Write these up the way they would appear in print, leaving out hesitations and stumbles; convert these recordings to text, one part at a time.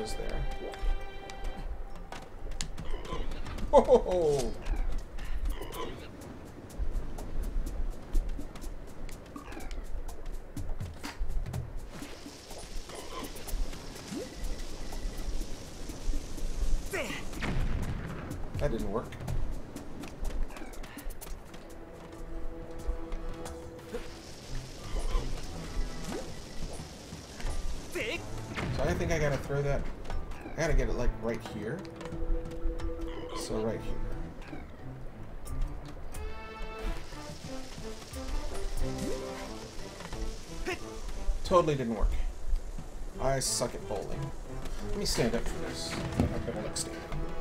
was there. Oh! That didn't work. So I think I gotta throw that. I gotta get it like right here. So right here. Totally didn't work. I suck at bowling. Let me stand up for this. I better like stand up.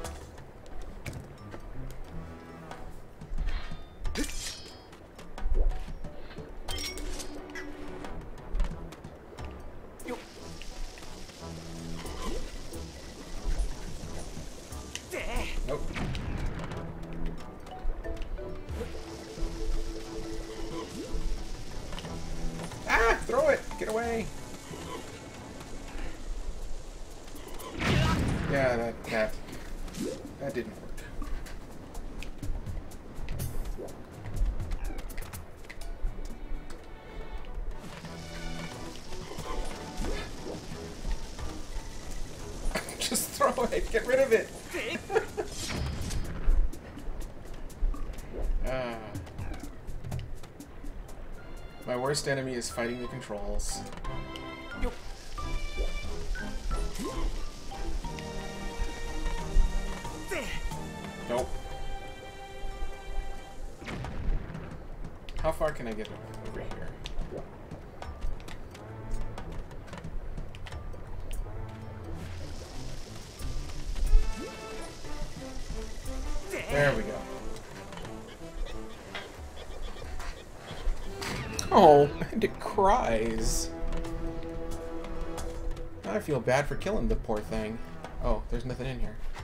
Nope. Ah! Throw it! Get away! Yeah, that didn't work. Just throw it! Get rid of it! My worst enemy is fighting the controls. Nope. How far can I get over here? There we go. Oh, and it cries. Now I feel bad for killing the poor thing. Oh, there's nothing in here.